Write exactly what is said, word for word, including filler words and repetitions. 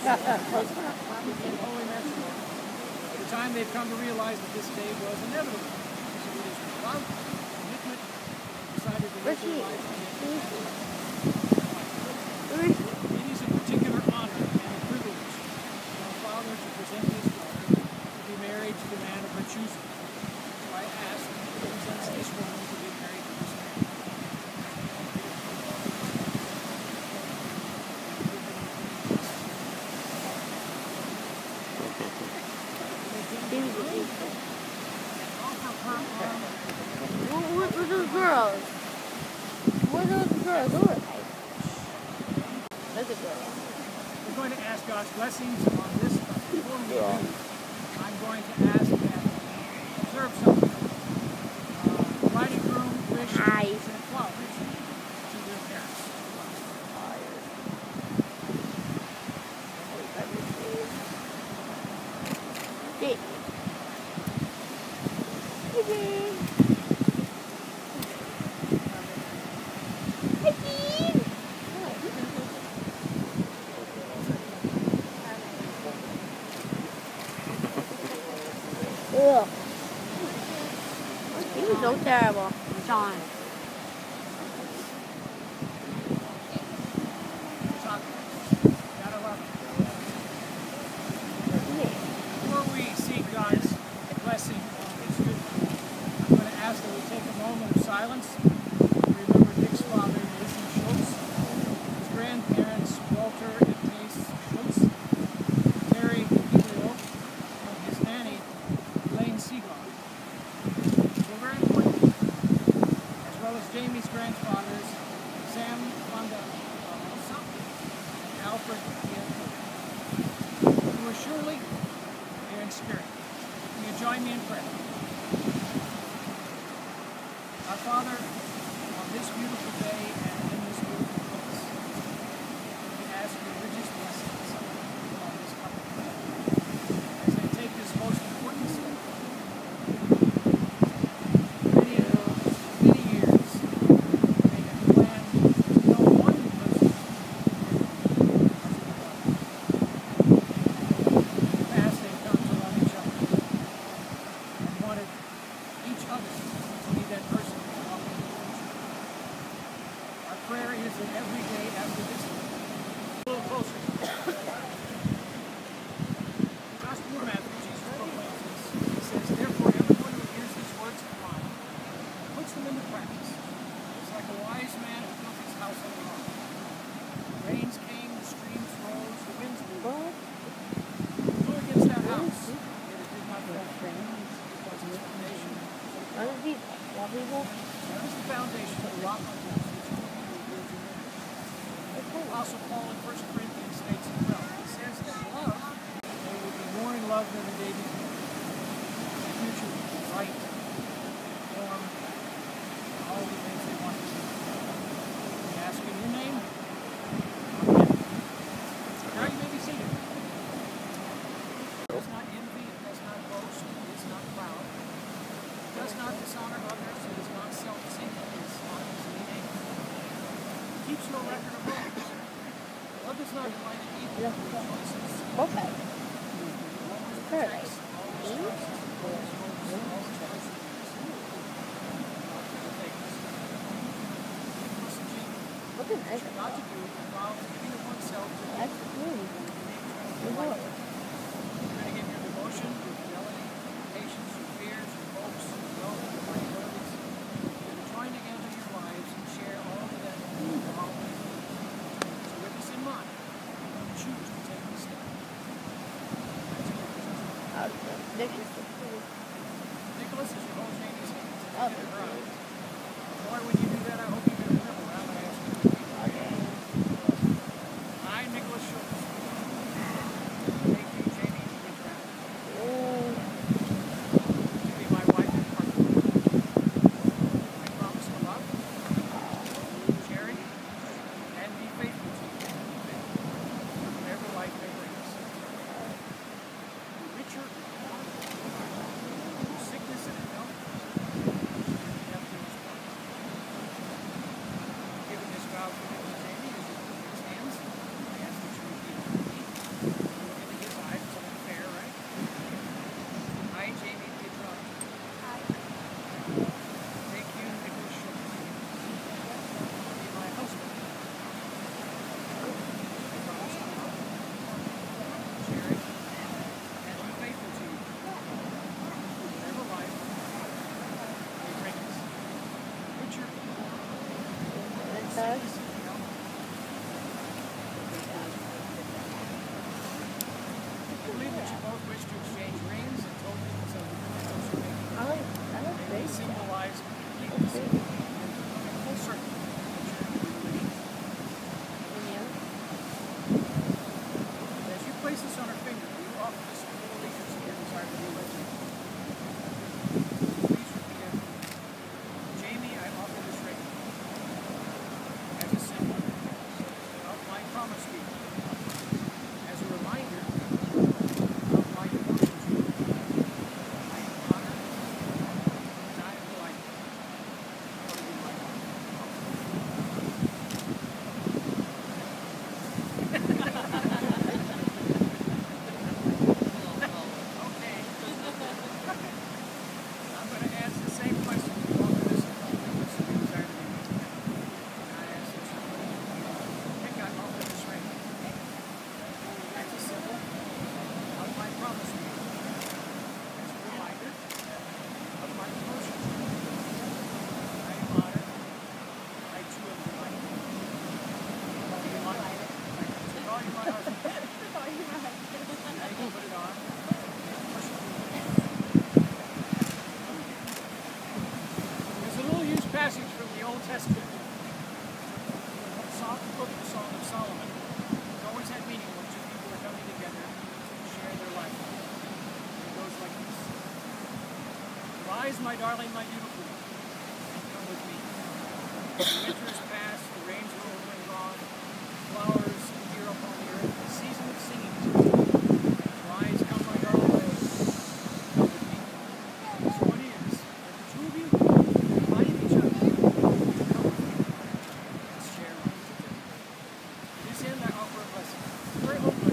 holy matrimony. At the time, they've come to realize that this day was inevitable. So it is without commitment, decided to live their lives together. It is a particular honor and a privilege for our father to present his daughter to be married to the man of her choosing. So I ask that he presents this woman to be married to this man. What are those girls? What are those girls? Look at girls. We're going to ask God's blessings on this, but before we do, I'm going to ask that you observe something. Uh, the bride and groom wish to present flowers to their parents. Ugh. He was so terrible. John. Before we seek God's blessing on this good, I'm going to ask that we take a moment of silence to remember Nick's father, Destin Shultz, his grandparents, Walter and Mace Shultz, Terry Pietrangelo, and his nanny, Seagull. So very important, as well as Jamie's grandfathers, Sam Fonda and Alfred Pietrangelo, who are surely there in spirit. Will you join me in prayer? Our Father, on this beautiful day and in this beautiful place, we ask your richest blessings on this couple as they take this most important step. Prayer is that every day after this, a little closer. Gospel of Matthew, Jesus proclaims this. He says, therefore, everyone who hears these words of mine and puts them into practice is like a wise man who built his house on the rock. The rains came, the streams rose, the winds blew. It blew against that house, yet it did not fall, because its foundation was the rock. That is the foundation of the rock on which Apostle Paul in First Corinthians states as well. He says that love, there will be more in love than the day before. The future will be bright, warm, all the things they want to do. We ask in your name. Amen. Now you may be seated. It does not envy, it does not boast, it is not proud. It does not dishonor others, it is not self-seeking, it is not easily angry. It keeps no record of wrongs. Love does not delight in evil, but rejoices. Okay. Always protects, always trusts, always hopes, always perseveres. Look at this. Not to do involves giving of oneself to the That's cool. You're going to give your devotion, your fidelity, your patience, your fears, your hopes, your growth, your priorities. You're going to join together your lives and share all of that you're always doing. So with this in mind, choose to take this step. Nicholas, is your whole Janie's hands. Oh. Boy, when you do that, I hope you can remember what I'm going to ask you to repeat. I, Nicholas Shultz, take you, Jamie, to be proud. To be my wife and partner. I promise to love, cherish, and be faithful to you, whatever life may bring us. Richer, sickness and health, death do us part. Rise, my darling, my beautiful one. Come with me. The winter is past, the rains are over and gone. Flowers appear upon the earth. The season of singing is over. Rise, come, my darling. Come with me. So it is that the two of you invite each other to come with me. Let's share life together. To this end, I offer a blessing. Very humble.